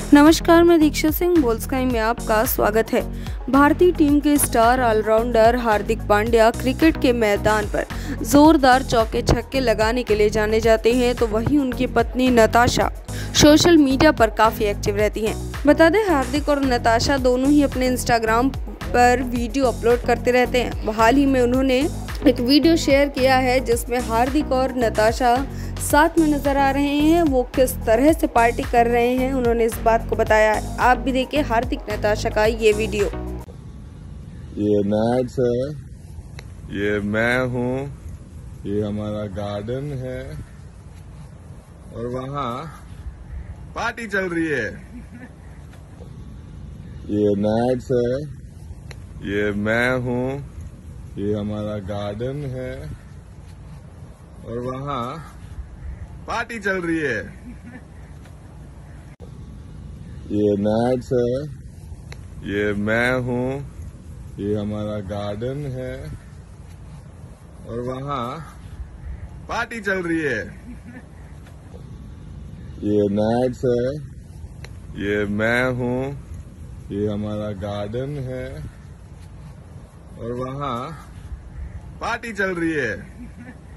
नमस्कार, मैं दीक्षा सिंह बोल्सकाई में आपका स्वागत है। भारतीय टीम के star allrounder Hardik Pandya cricket के मैदान पर जोरदार चौके छक्के लगाने के लिए जाने जाते हैं, तो वहीं उनकी पत्नी नताशा सोशल मीडिया पर काफी एक्टिव रहती हैं। बता दें, हार्दिक और नताशा दोनों ही अपने इंस्टाग्राम पर वीडियो अपलोड करते रहते हैं। हाल ही में उन्होंने एक वीडियो शेयर किया है जिसमें हार्दिक और नताशा साथ में नजर आ रहे हैं। वो किस तरह से पार्टी कर रहे हैं उन्होंने इस बात को बताया है। आप भी देखिए हार्दिक नताशा का ये वीडियो। ये मैच है, ये मैं हूँ, ये हमारा गार्डन है और वहाँ पार्टी चल रही है। ये मैच है, ये मैं हूँ, ये हमारा गार्डन है और वहाँ पार्टी चल रही है। ये मैच है, ये मैं हूँ, ये हमारा गार्डन है और वहाँ पार्टी चल रही है। ये मैच है, ये मैं हूँ, ये हमारा गार्डन है और वहाँ पार्टी चल रही है।